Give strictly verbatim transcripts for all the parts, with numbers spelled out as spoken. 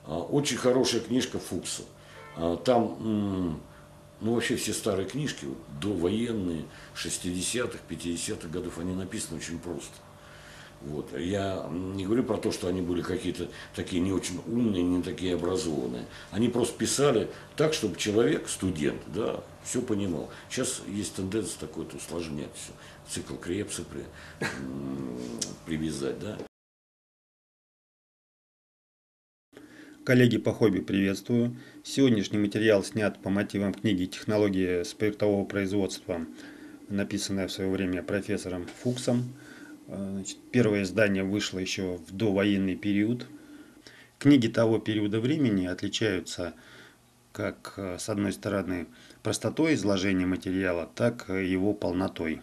Очень хорошая книжка Фукса. Там, ну, вообще все старые книжки, вот, довоенные, шестидесятых, пятидесятых годов, они написаны очень просто. Вот. Я не говорю про то, что они были какие-то такие не очень умные, не такие образованные. Они просто писали так, чтобы человек, студент, да, все понимал. Сейчас есть тенденция такой-то усложнять все. Цикл Крепса при, привязать, да. Коллеги по хобби, приветствую. Сегодняшний материал снят по мотивам книги «Технологии спиртового производства», написанная в свое время профессором Фуксом. Значит, первое издание вышло еще в довоенный период. Книги того периода времени отличаются как, с одной стороны, простотой изложения материала, так и его полнотой.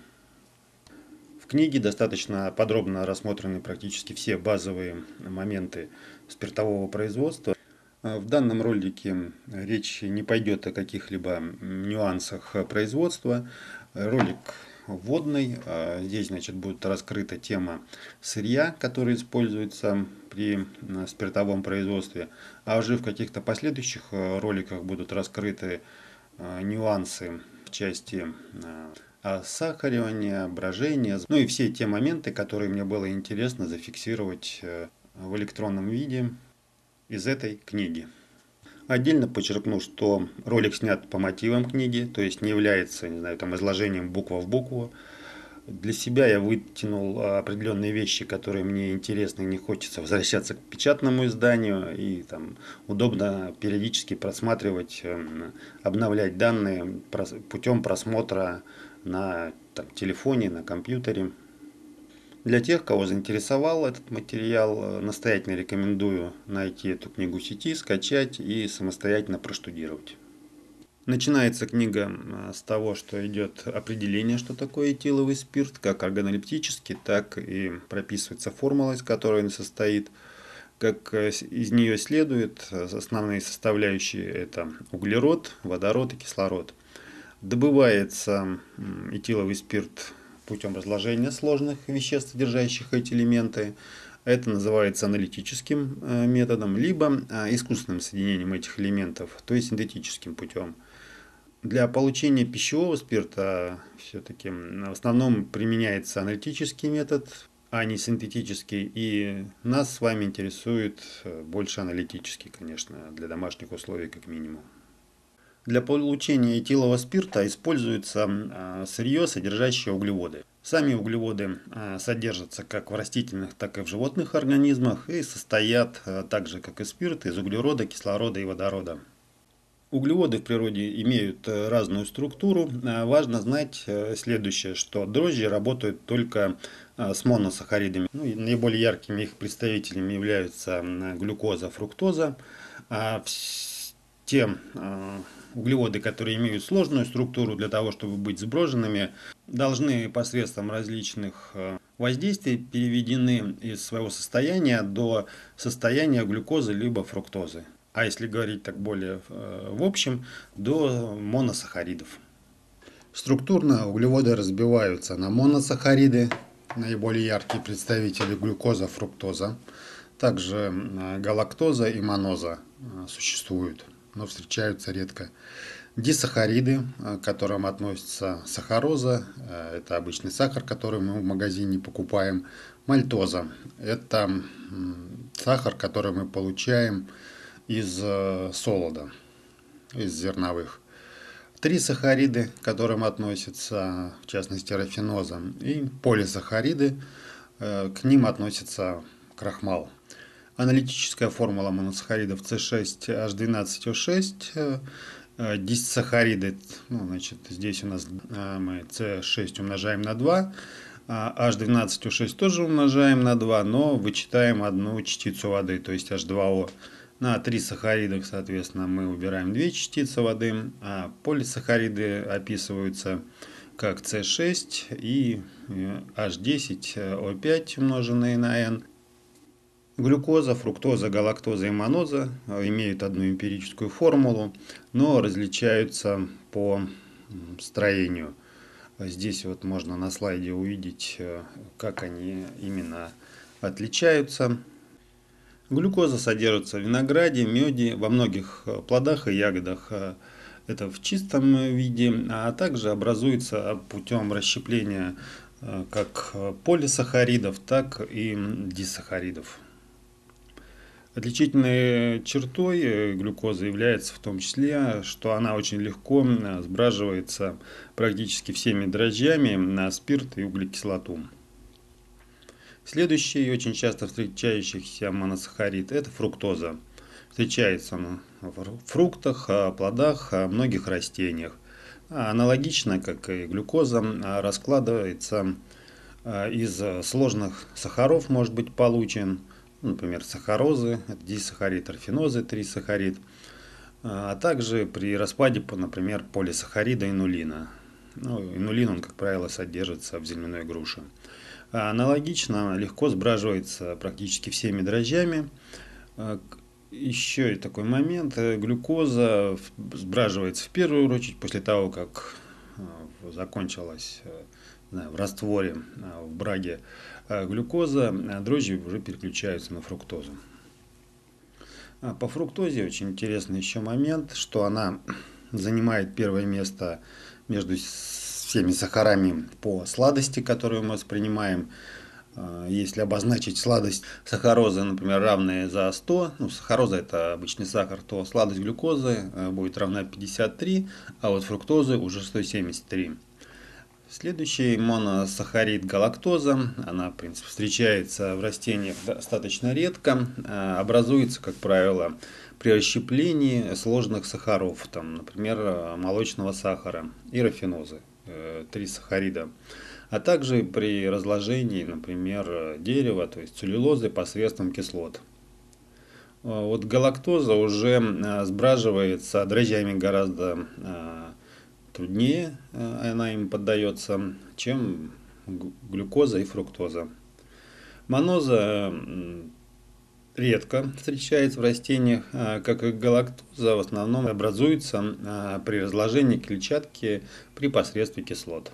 В книге достаточно подробно рассмотрены практически все базовые моменты спиртового производства. В данном ролике речь не пойдет о каких-либо нюансах производства. Ролик вводный. Здесь, значит, будет раскрыта тема сырья, которое используется при спиртовом производстве. А уже в каких-то последующих роликах будут раскрыты нюансы в части сахаривания, брожения, ну и все те моменты, которые мне было интересно зафиксировать в электронном виде из этой книги. Отдельно подчеркну, что ролик снят по мотивам книги, то есть не является, не знаю, там, изложением буква в букву. Для себя я вытянул определенные вещи, которые мне интересны, не хочется возвращаться к печатному изданию, и там удобно периодически просматривать, обновлять данные путем просмотра на там, телефоне, на компьютере. Для тех, кого заинтересовал этот материал, настоятельно рекомендую найти эту книгу в сети, скачать и самостоятельно проштудировать. Начинается книга с того, что идет определение, что такое этиловый спирт, как органолептический, так и прописывается формула, из которой он состоит. Как из нее следует, основные составляющие это углерод, водород и кислород. Добывается этиловый спирт путем разложения сложных веществ, содержащих эти элементы. Это называется аналитическим методом, либо искусственным соединением этих элементов, то есть синтетическим путем. Для получения пищевого спирта все-таки в основном применяется аналитический метод, а не синтетический. И нас с вами интересует больше аналитический, конечно, для домашних условий как минимум. Для получения этилового спирта используется сырье, содержащее углеводы. Сами углеводы содержатся как в растительных, так и в животных организмах и состоят, так же как и спирт, из углерода, кислорода и водорода. Углеводы в природе имеют разную структуру. Важно знать следующее, что дрожжи работают только с моносахаридами. Ну, наиболее яркими их представителями являются глюкоза, фруктоза. А те углеводы, которые имеют сложную структуру для того, чтобы быть сброженными, должны посредством различных воздействий переведены из своего состояния до состояния глюкозы либо фруктозы. А если говорить так более в общем, до моносахаридов. Структурно углеводы разбиваются на моносахариды, наиболее яркие представители глюкоза, фруктоза. Также галактоза и маноза существуют, но встречаются редко. Дисахариды, к которым относится сахароза, это обычный сахар, который мы в магазине покупаем. Мальтоза, это сахар, который мы получаем из солода, из зерновых. Трисахариды, к которым относятся, в частности, рафиноза, и полисахариды, к ним относится крахмал. Аналитическая формула моносахаридов С шесть H двенадцать О шесть. Дисахариды, ну, значит, здесь у нас мы С шесть умножаем на два, H двенадцать О шесть тоже умножаем на два, но вычитаем одну частицу воды, то есть H два О. На три сахаридах, соответственно, мы убираем две частицы воды, а полисахариды описываются как С шесть и H десять О пять умноженные на N. Глюкоза, фруктоза, галактоза и маноза имеют одну эмпирическую формулу, но различаются по строению. Здесь вот можно на слайде увидеть, как они именно отличаются. Глюкоза содержится в винограде, меде, во многих плодах и ягодах. Это в чистом виде, а также образуется путем расщепления как полисахаридов, так и дисахаридов. Отличительной чертой глюкозы является в том числе, что она очень легко сбраживается практически всеми дрожжами на спирт и углекислоту. Следующий очень часто встречающийся моносахарид – это фруктоза. Встречается он в фруктах, плодах, многих растениях. Аналогично, как и глюкоза, раскладывается из сложных сахаров, может быть получен, например, сахарозы, это дисахарид, рафинозы, трисахарид, а также при распаде, например, полисахарида инулина. Ну, инулин, он, как правило, содержится в земляной груше. Аналогично легко сбраживается практически всеми дрожжами. Еще и такой момент, глюкоза сбраживается в первую очередь после того, как закончилась в растворе, в браге глюкоза, дрожжи уже переключаются на фруктозу. По фруктозе очень интересный еще момент, что она занимает первое место между всеми сахарами по сладости, которую мы воспринимаем. Если обозначить сладость сахарозы, например, равная за сто, ну, сахароза это обычный сахар, то сладость глюкозы будет равна пятьдесят три, а вот фруктозы уже сто семьдесят три. Следующий моносахарид галактоза, она, в принципе, встречается в растениях достаточно редко, образуется, как правило, при расщеплении сложных сахаров, там, например, молочного сахара и рафинозы, трисахарида, а также при разложении, например, дерева, то есть целлюлозы посредством кислот. Вот галактоза уже сбраживается дрожжами гораздо труднее, она им поддается, чем глюкоза и фруктоза. Моноза редко встречается в растениях, как и галактоза, в основном образуется при разложении клетчатки при посредстве кислот.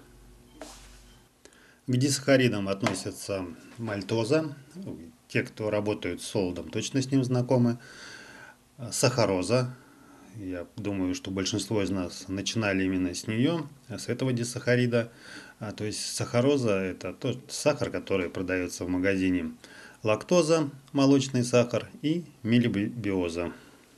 К дисахаридам относятся мальтоза, те, кто работают с солодом, точно с ним знакомы, сахароза. Я думаю, что большинство из нас начинали именно с нее, с этого дисахарида. А, то есть сахароза – это тот сахар, который продается в магазине. Лактоза – молочный сахар, и мелибиоза.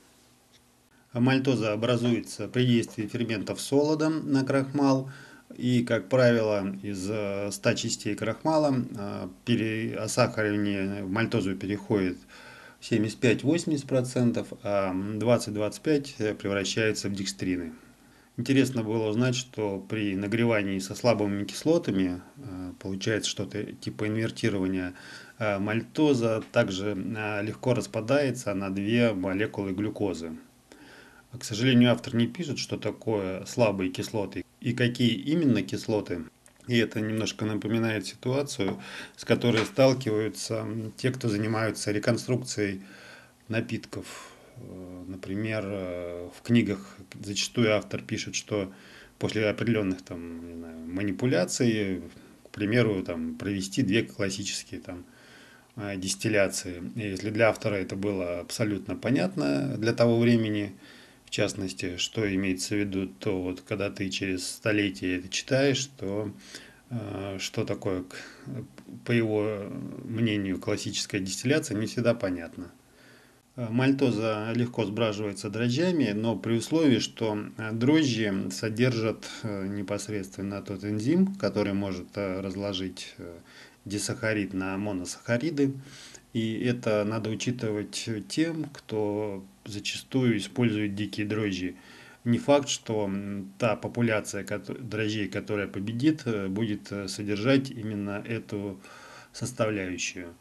Мальтоза образуется при действии ферментов солода на крахмал. И, как правило, из ста частей крахмала при осахаривании в мальтозу переходит семьдесят пять — восемьдесят процентов, а двадцать-двадцать пять процентов превращается в декстрины. Интересно было узнать, что при нагревании со слабыми кислотами получается что-то типа инвертирования. Мальтоза также легко распадается на две молекулы глюкозы. К сожалению, автор не пишет, что такое слабые кислоты и какие именно кислоты. И это немножко напоминает ситуацию, с которой сталкиваются те, кто занимаются реконструкцией напитков. Например, в книгах зачастую автор пишет, что после определенных там, не знаю, манипуляций, к примеру, там, провести две классические там, дистилляции. И если для автора это было абсолютно понятно для того времени, в частности, что имеется в виду, то вот когда ты через столетие это читаешь, то э, что такое, по его мнению, классическая дистилляция, не всегда понятно. Мальтоза легко сбраживается дрожжами, но при условии, что дрожжи содержат непосредственно тот энзим, который может разложить дисахарид на моносахариды. И это надо учитывать тем, кто зачастую использует дикие дрожжи. Не факт, что та популяция дрожжей, которая победит, будет содержать именно эту составляющую.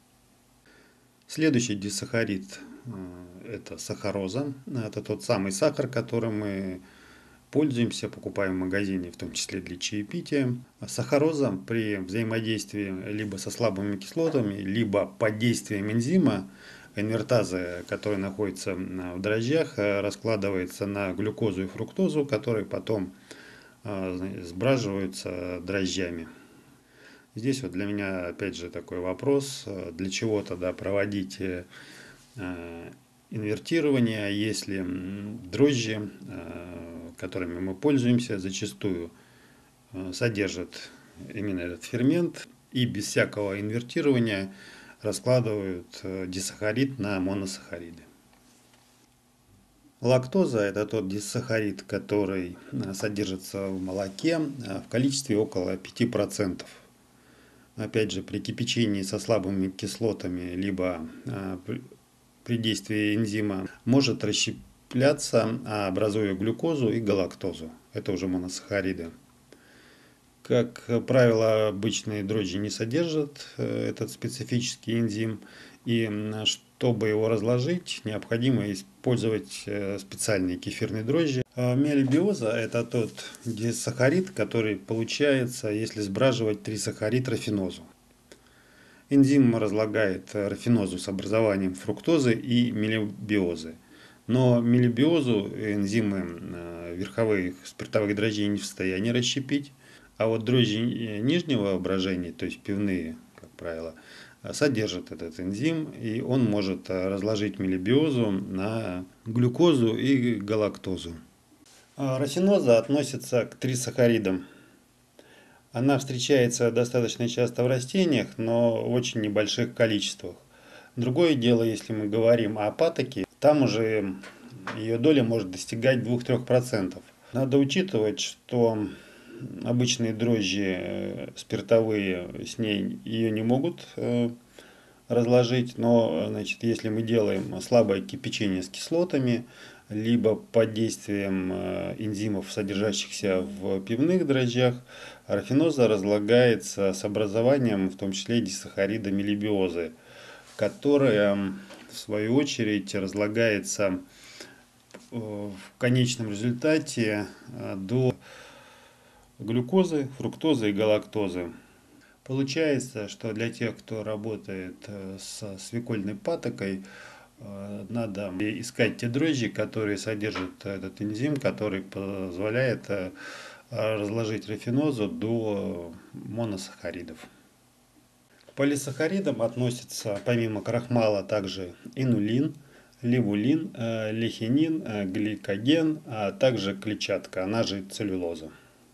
Следующий дисахарид – это сахароза. Это тот самый сахар, которым мы пользуемся, покупаем в магазине, в том числе для чаепития. Сахароза при взаимодействии либо со слабыми кислотами, либо под действием энзима инвертаза, который находится в дрожжах, раскладывается на глюкозу и фруктозу, которые потом сбраживаются дрожжами. Здесь вот для меня опять же такой вопрос, для чего тогда проводить инвертирования, если дрожжи, которыми мы пользуемся, зачастую содержат именно этот фермент и без всякого инвертирования раскладывают дисахарид на моносахариды. Лактоза – это тот дисахарид, который содержится в молоке в количестве около пяти процентов. Опять же, при кипячении со слабыми кислотами, либо при действии энзима, может расщепляться, образуя глюкозу и галактозу. Это уже моносахариды. Как правило, обычные дрожжи не содержат этот специфический энзим, и чтобы его разложить, необходимо использовать специальные кефирные дрожжи. Мелибиоза – это тот дисахарид, который получается, если сбраживать трисахарид-рафинозу. Энзим разлагает рафинозу с образованием фруктозы и мелибиозы. Но мелибиозу энзимы верховых спиртовых дрожжей не в состоянии расщепить, а вот дрожжи нижнего брожения, то есть пивные, как правило, содержат этот энзим, и он может разложить мелибиозу на глюкозу и галактозу. Рафиноза относится к трисахаридам. Она встречается достаточно часто в растениях, но в очень небольших количествах. Другое дело, если мы говорим о патоке, там уже ее доля может достигать двух-трёх процентов. Надо учитывать, что обычные дрожжи спиртовые с ней ее не могут разложить, но значит, если мы делаем слабое кипячение с кислотами, либо под действием энзимов, содержащихся в пивных дрожжах, рафиноза разлагается с образованием, в том числе дисахарида мелибиозы, которая в свою очередь разлагается в конечном результате до глюкозы, фруктозы и галактозы. Получается, что для тех, кто работает со свекольной патокой, надо искать те дрожжи, которые содержат этот энзим, который позволяет разложить рафинозу до моносахаридов. К полисахаридам относятся помимо крахмала также инулин, левулин, лехинин, гликоген, а также клетчатка, она же целлюлоза.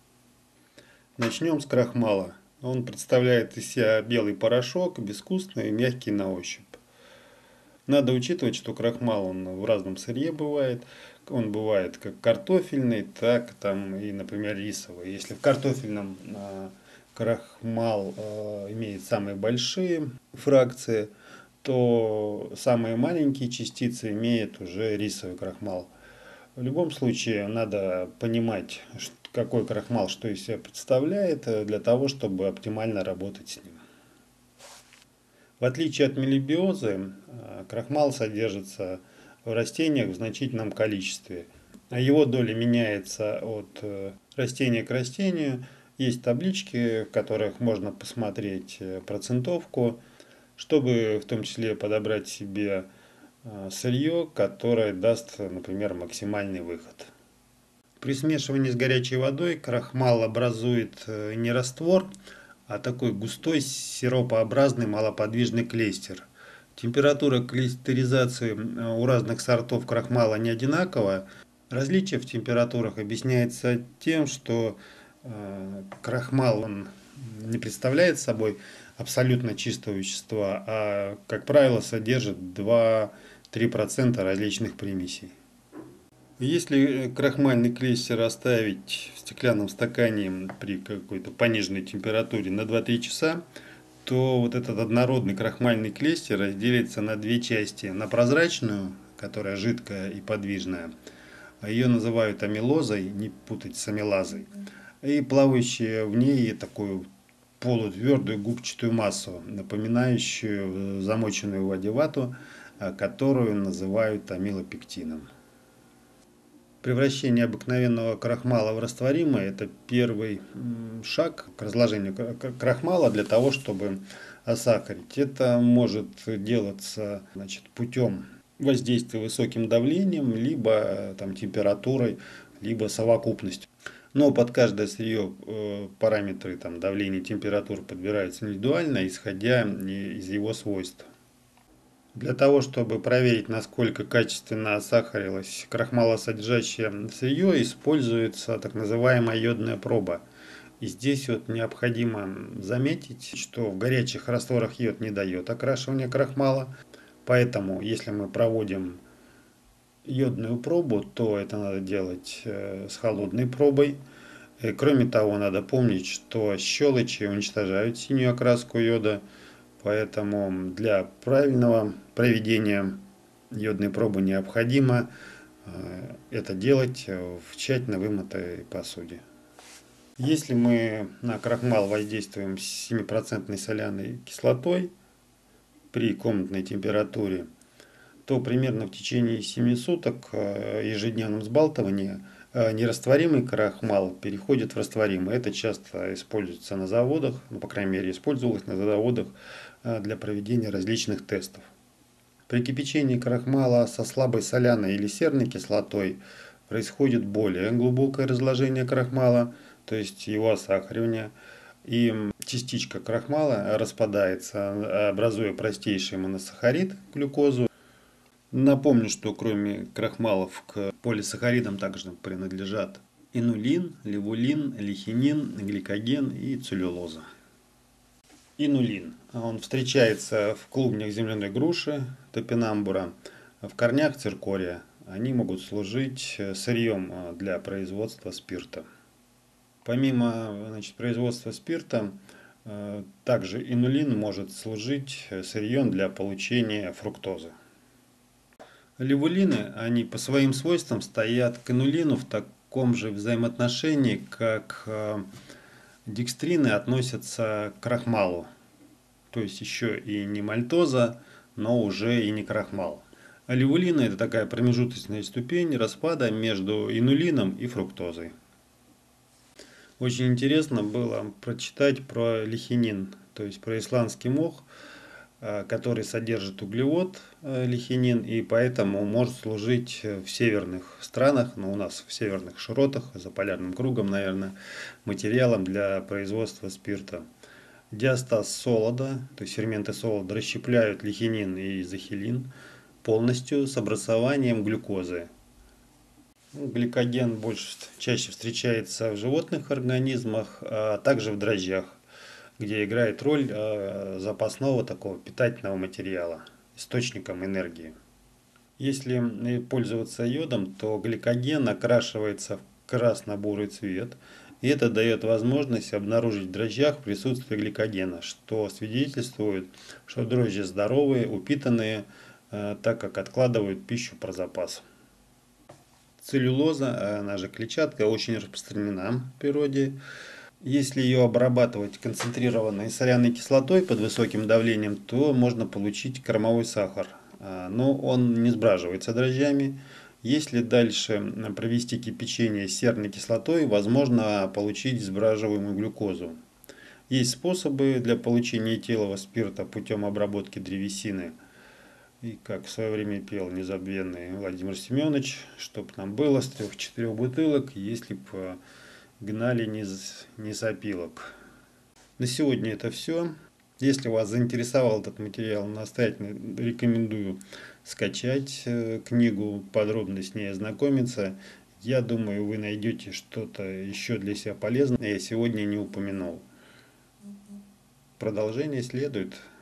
Начнем с крахмала. Он представляет из себя белый порошок, безвкусный и мягкий на ощупь. Надо учитывать, что крахмал он в разном сырье бывает. Он бывает как картофельный, так там и, например, рисовый. Если в картофельном э, крахмал э, имеет самые большие фракции, то самые маленькие частицы имеет уже рисовый крахмал. В любом случае надо понимать, какой крахмал что из себя представляет, для того, чтобы оптимально работать с ним. В отличие от мелибиозы, крахмал содержится в растениях в значительном количестве. Его доля меняется от растения к растению. Есть таблички, в которых можно посмотреть процентовку, чтобы в том числе подобрать себе сырье, которое даст, например, максимальный выход. При смешивании с горячей водой крахмал образует не раствор, а такой густой сиропообразный малоподвижный клейстер. Температура клейстеризации у разных сортов крахмала не одинакова. Различие в температурах объясняется тем, что э, крахмал он не представляет собой абсолютно чистого вещества, а, как правило, содержит два-три процента различных примесей. Если крахмальный клейстер оставить в стеклянном стакане при какой-то пониженной температуре на два-три часа, то вот этот однородный крахмальный клейстер разделится на две части. На прозрачную, которая жидкая и подвижная, ее называют амилозой, не путать с амилазой, и плавающую в ней такую полутвердую губчатую массу, напоминающую замоченную в воде вату, которую называют амилопектином. Превращение обыкновенного крахмала в растворимый – это первый шаг к разложению крахмала для того, чтобы осахарить. Это может делаться, значит, путем воздействия высоким давлением, либо там, температурой, либо совокупностью. Но под каждое сырье э, параметры там, давления и температуры подбираются индивидуально, исходя из его свойств. Для того, чтобы проверить, насколько качественно осахарилось крахмалосодержащее сырье, используется так называемая йодная проба. И здесь вот необходимо заметить, что в горячих растворах йод не дает окрашивания крахмала. Поэтому, если мы проводим йодную пробу, то это надо делать с холодной пробой. И, кроме того, надо помнить, что щелочи уничтожают синюю окраску йода. Поэтому для правильного проведения йодной пробы необходимо это делать в тщательно вымытой посуде. Если мы на крахмал воздействуем с семипроцентной соляной кислотой при комнатной температуре, то примерно в течение семи суток ежедневном взбалтывании нерастворимый крахмал переходит в растворимый. Это часто используется на заводах, ну, по крайней мере, использовалось на заводах для проведения различных тестов. При кипячении крахмала со слабой соляной или серной кислотой происходит более глубокое разложение крахмала, то есть его осахаривание, и частичка крахмала распадается, образуя простейший моносахарид, глюкозу. Напомню, что кроме крахмалов к полисахаридам также принадлежат инулин, левулин, лихинин, гликоген и целлюлоза. Инулин. Он встречается в клубнях земляной груши, топинамбура, в корнях циркория. Они могут служить сырьем для производства спирта. Помимо, значит, производства спирта, также инулин может служить сырьем для получения фруктозы. Левулины, они по своим свойствам стоят к инулину в таком же взаимоотношении, как декстрины относятся к крахмалу. То есть еще и не мальтоза, но уже и не крахмал. А левулины — это такая промежуточная ступень распада между инулином и фруктозой. Очень интересно было прочитать про лихинин, то есть про исландский мох, который содержит углевод лихинин и поэтому может служить в северных странах, но у нас в северных широтах, за полярным кругом, наверное, материалом для производства спирта. Диастаз солода, то есть ферменты солода, расщепляют лихинин и изохилин полностью с образованием глюкозы. Гликоген больше, чаще встречается в животных организмах, а также в дрожжах, где играет роль запасного такого питательного материала, источником энергии. Если пользоваться йодом, то гликоген окрашивается в красно-бурый цвет, и это дает возможность обнаружить в дрожжах присутствие гликогена, что свидетельствует, что дрожжи здоровые, упитанные, так как откладывают пищу про запас. Целлюлоза, она же клетчатка, очень распространена в природе. Если ее обрабатывать концентрированной соляной кислотой под высоким давлением, то можно получить кормовой сахар, но он не сбраживается дрожжами. Если дальше провести кипячение с серной кислотой, возможно получить сбраживаемую глюкозу. Есть способы для получения этилового спирта путем обработки древесины. И как в свое время пел незабвенный Владимир Семенович, чтоб нам было с трех-четырех бутылок, если бы гнали не с, не с опилок. На сегодня это все. Если вас заинтересовал этот материал, настоятельно рекомендую скачать книгу, подробно с ней ознакомиться. Я думаю, вы найдете что-то еще для себя полезное, я сегодня не упомянул. Продолжение следует.